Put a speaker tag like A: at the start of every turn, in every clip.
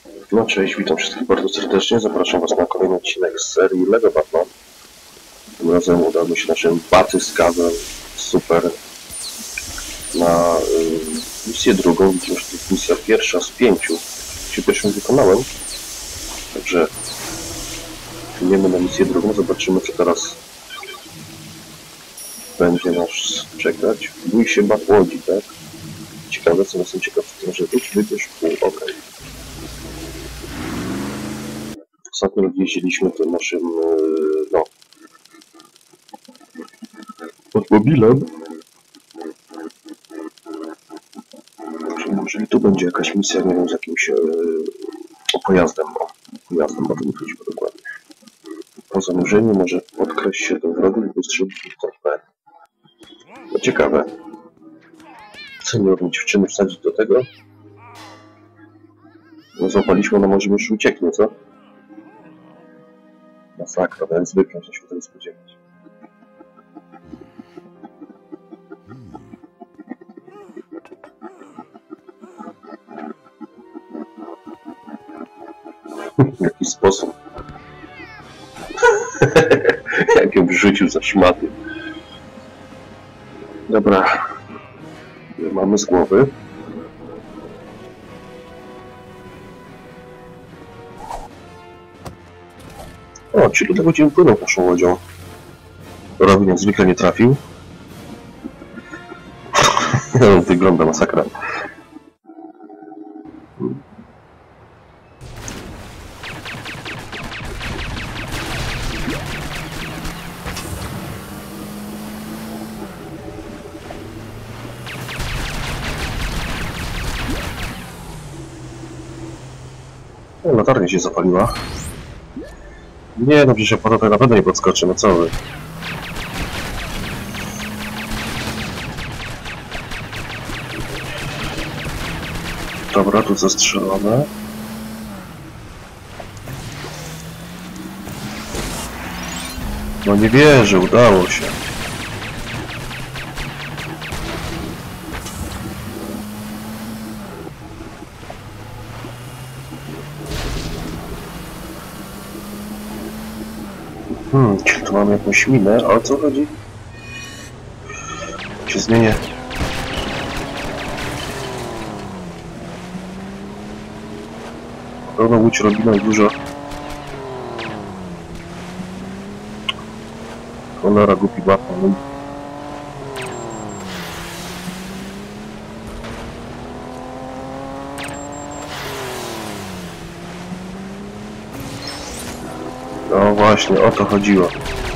A: No cześć, witam wszystkich bardzo serdecznie. Zapraszam Was na kolejny odcinek z serii LEGO Batman. Tym razem udało mi się naszym batyskawem super na misję drugą. Widzimy, że to jest misja pierwsza z 5. Pierwszą wykonałem. Także idziemy na misję drugą. Zobaczymy, co teraz będzie nas czekać. Bój się bat łodzi, tak? Ciekawe, co jestem ciekaw, że wybierz pół, okej. Ostatnio jeździliśmy tym naszym, no, automobilem. Czyli tu będzie jakaś misja, nie wiem, z jakimś pojazdem, pojazdem, bo to nie chodziło dokładnie. Po zanurzeniu może podkraść się do wrogu i wystrzelić w torped. No ciekawe. Co nie robić dziewczyny wsadzić do tego? No złapaliśmy, no może już ucieknie, co? Masakra, jak zwykle, że się tego spodziewać. W jaki sposób? Jak ją wrzucił za szmaty. Dobra. Mamy z głowy. O, czyli do tego dzień płynął naszą łodzią. Robin jak zwykle nie trafił. Wygląda masakra. Latarnia się zapaliła. Nie, no przecież ja po to na pewno nie podskoczę, no co wy. Dobra, tu zastrzelone. No nie wierzę, udało się. Tu mamy jakąś minę, a o co chodzi? Się zmienię. Pełno łódź Robina i dużo. Cholera, głupi Batman. No właśnie, o to chodziło.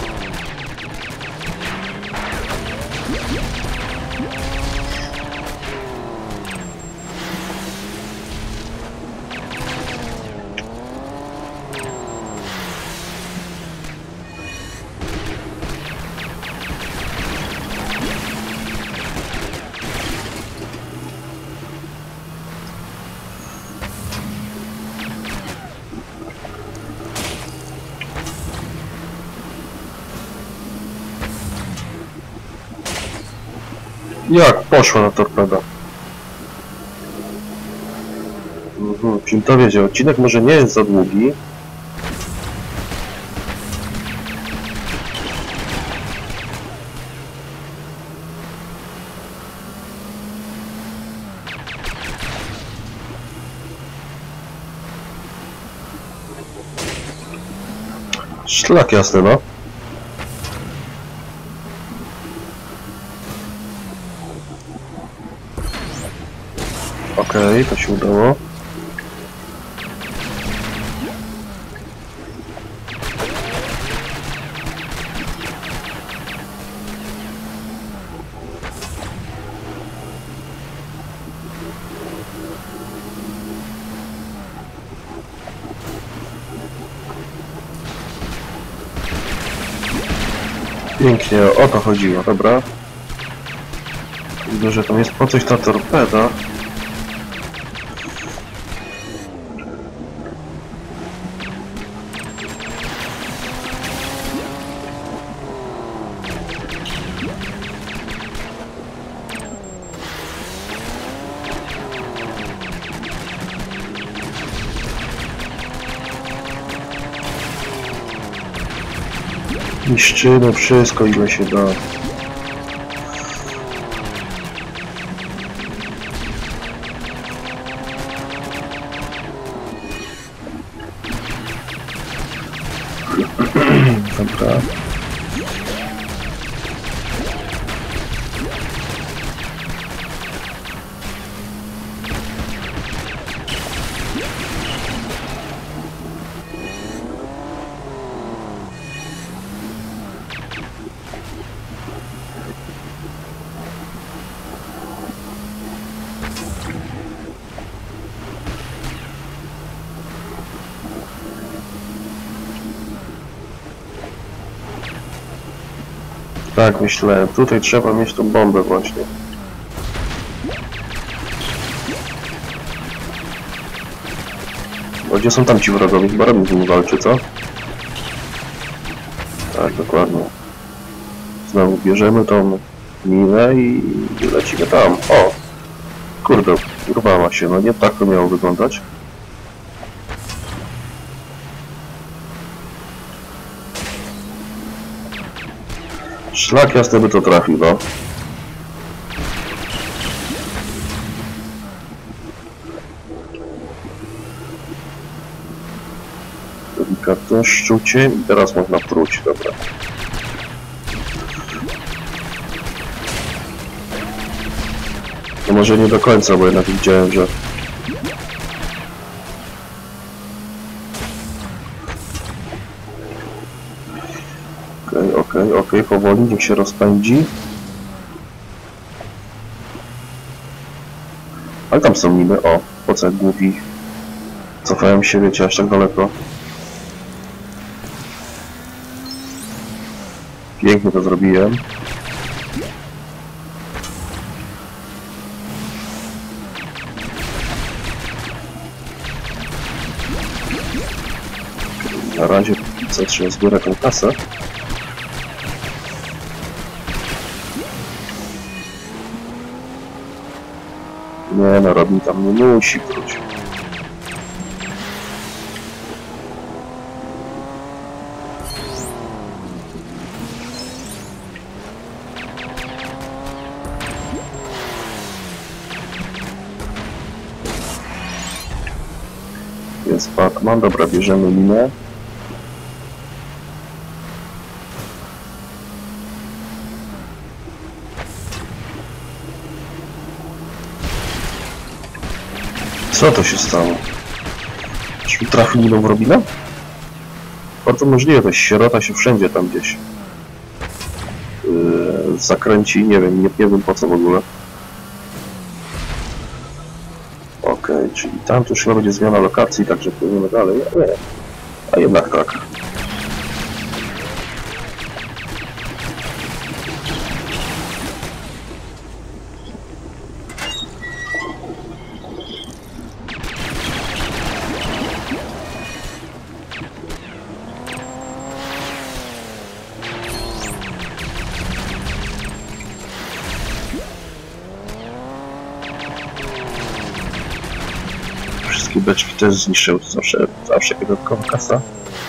A: Jak poszło na torpeda? Czym to wiedział? Odcinek może nie jest za długi. Szlak jasny, no. Okej, to się udało. Pięknie, o to chodziło, dobra. Widzę, że tam jest po coś ta torpeda. Niszczymy wszystko, ile się da. Dobra. Tak, myślę, tutaj trzeba mieć tą bombę właśnie. Bo gdzie są tam ci wrogowie? Chyba robią z nimi walczy, co? Tak, dokładnie. Znowu bierzemy tą minę i lecimy tam. O! Kurde, urwała się, no nie tak to miało wyglądać. Szlak jasny by to trafił, no. Delikatne szczucie i teraz można pruć, dobra. No może nie do końca, bo jednak widziałem, że... Okej, powoli, niech się rozpędzi. Ale tam są niby, o, po co jak głupi. Cofałem się, wiecie, aż tak daleko. Pięknie to zrobiłem. Na razie co trzeba zbierać tą kasę. Nie no, Robin tam nie musi wrócić. Jest Batman, dobra, bierzemy minę. Co to się stało? Czy trafił miną w Robina? Bardzo możliwe, to sierota się wszędzie tam gdzieś zakręci, nie wiem po co w ogóle. Okej, czyli tam to już chyba będzie zmiana lokacji, także płyniemy dalej. Nie. A jednak tak. Wszystkie beczki też zniszczył, to zawsze dodatkowa kasa.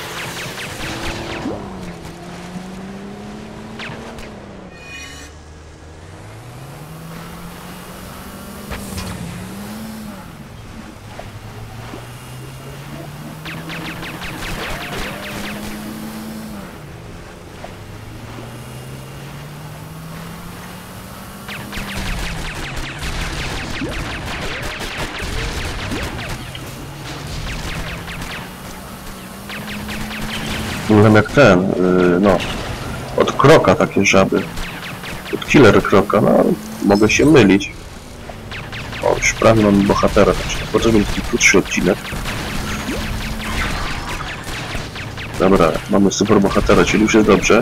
A: Byłem jak ten, no, od kroka takie żaby, od killer kroka, no, mogę się mylić. O, już prawie mam bohatera, także potrzebny taki krótszy odcinek. Dobra, mamy super bohatera, czyli już jest dobrze.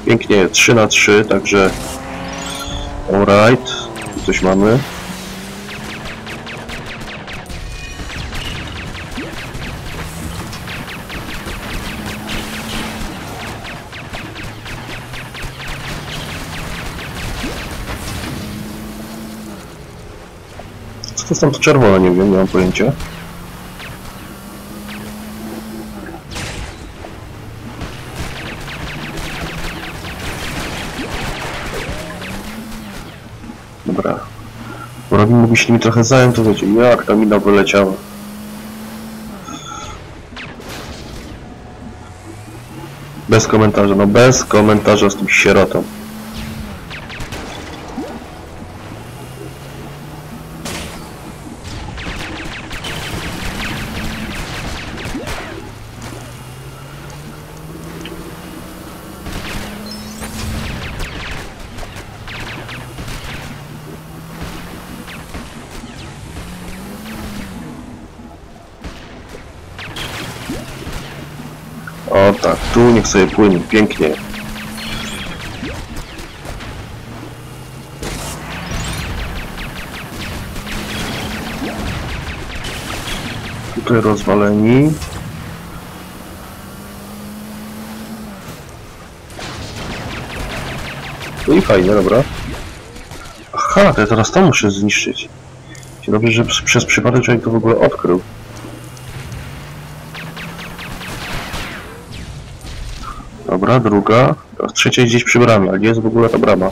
A: Pięknie, 3 na 3, także alright, tu coś mamy. Co to jest tam to czerwone, nie wiem, nie mam pojęcia. Dobra. Robin mógł się nimi trochę zająć, to wiecie, jak ta mina wyleciała. Bez komentarza, no bez komentarza z tym sierotą. O tak, tu niech sobie płynie, pięknie. Tutaj rozwaleni. No i fajnie, dobra. Aha, to ja teraz to muszę zniszczyć. Dobrze, że przez przypadek człowiek to w ogóle odkrył. Dobra, druga. Teraz trzecia jest gdzieś przy bramie, ale gdzie jest w ogóle ta brama?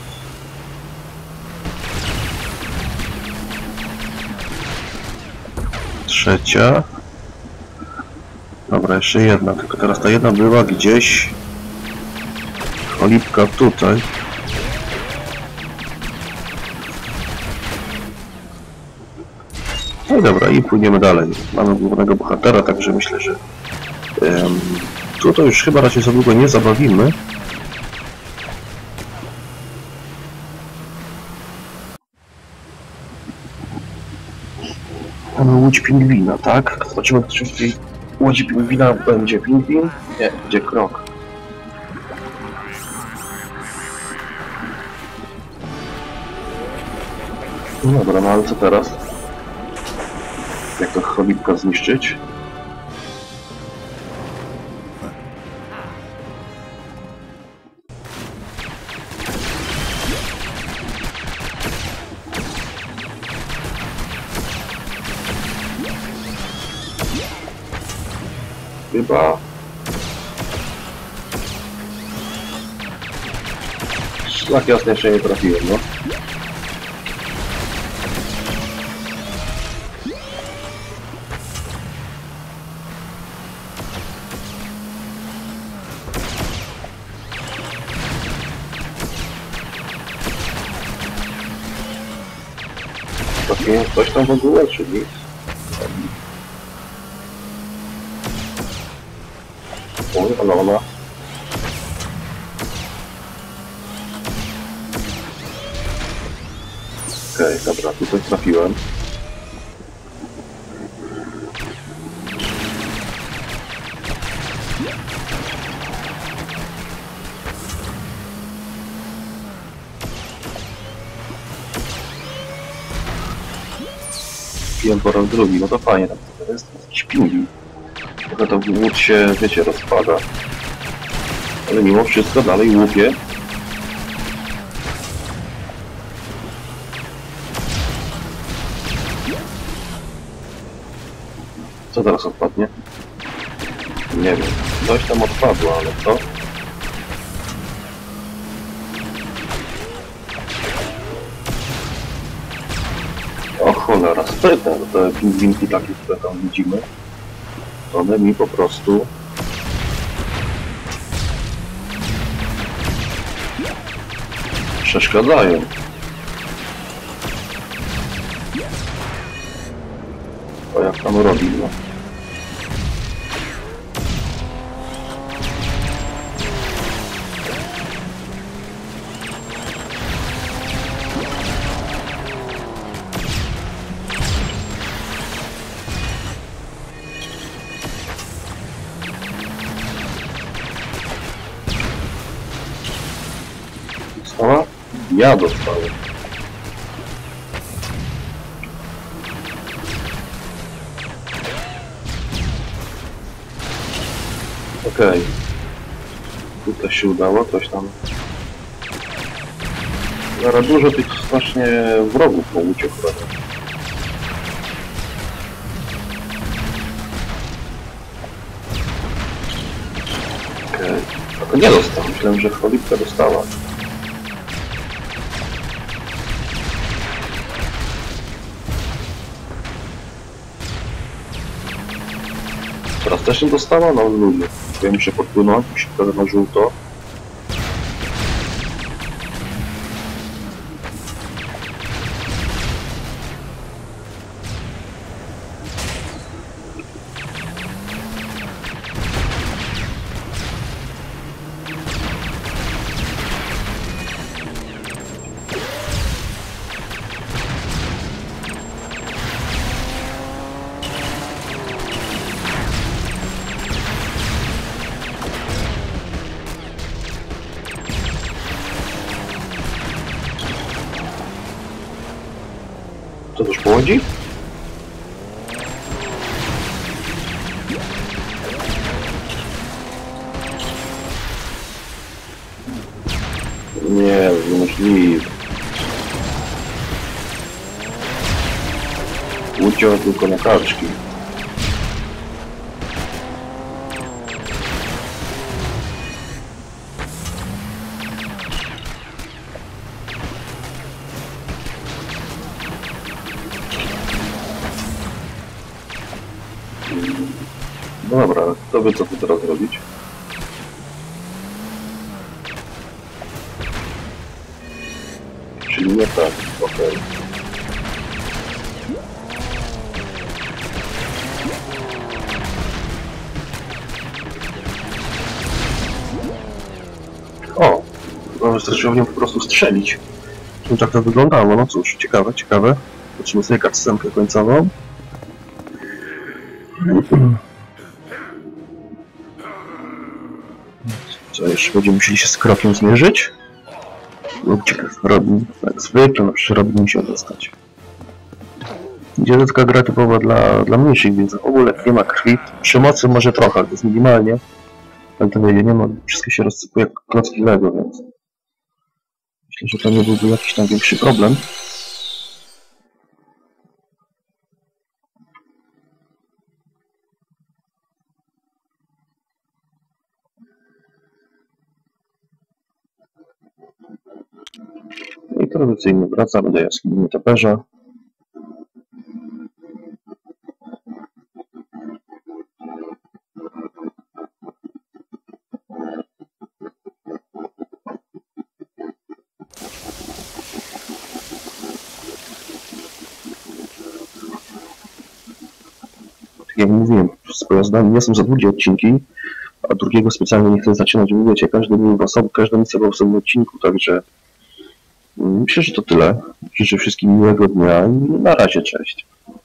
A: Trzecia. Dobra, jeszcze jedna, tylko teraz ta jedna była gdzieś... Cholipka tutaj. No i dobra, i płyniemy dalej. Mamy głównego bohatera, także myślę, że... Tutaj już chyba raczej za długo nie zabawimy. Mamy łódź pingwina, tak? Zobaczymy, czy w tej łodzi pingwina będzie pingwin? Nie, będzie krok. No dobra, no ale co teraz? Jak to cholipka zniszczyć? Chyba... Szlak jasny jeszcze nie trafiłem, no. Trafiłem coś tam w ogóle, czy nic? Ale ona... Okej, dobra, tutaj trafiłem. Piłem po raz drugi, no to fajnie, to jest jakiś pingwin. Trochę to łódź się, wiecie, rozpada. Ale mimo wszystko dalej łupie. Co teraz odpadnie? Nie wiem. Coś tam odpadło, ale co? O cholera, sprytne. Te pingwinki takie, które tam widzimy, one mi po prostu... przeszkadzają. O, jak tam robi, no. Ja dostałem. Okej. Tutaj się udało, coś tam. Zaraz dużo tych strasznie wrogów po uciekł. Okej. To nie dostał. Myślałem, że Cholipka dostała. Teraz też nie dostała? No ludzie. Powiem się podpłynąć, mi się pokaże na żółto. Co też połodzi? Nie, niemożliwe. Uciął tylko na kaczki. No dobra, to by co tu teraz robić? Czyli nie tak, okej. O! No wystarczyło w nią po prostu strzelić. I tak to wyglądało, no cóż, ciekawe, ciekawe. Zobaczymy sobie cutscenkę końcową. Co, jeszcze będziemy musieli się z krokiem zmierzyć? Lub Robin, jak zwykle, no przecież Robin musi dostać. Dziecięca gra typowa dla mniejszych, więc w ogóle nie ma krwi. Przemocy może trochę, ale to jest minimalnie. Ale to nie ma, wszystko się rozsypuje jak klocki Lego, więc myślę, że to nie byłby jakiś tam większy problem. No i tradycyjnie wracamy do jaskini nietoperza. Jak mówiłem, z pojazdami nie są za długie odcinki, a drugiego specjalnie nie chcę zaczynać. Wiecie, każda misja w osobnym odcinku, także myślę, że to tyle. Życzę wszystkim miłego dnia i na razie, cześć.